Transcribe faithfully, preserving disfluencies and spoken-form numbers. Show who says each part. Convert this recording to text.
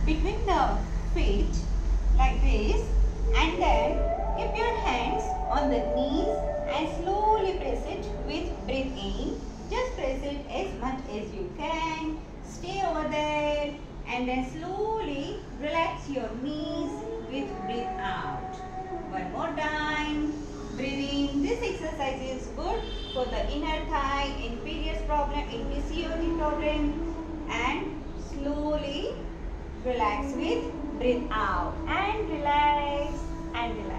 Speaker 1: between the feet like this, and then keep your hands on the knees and slowly press it with breathe in. Just press it as much as you can. Stay over there and then slowly relax your knees with breathe out. One more time. Breathe in. This exercise is good for the inner thigh, in periods problem, in P C O D problem, and slowly relax with breathe out and relax and relax.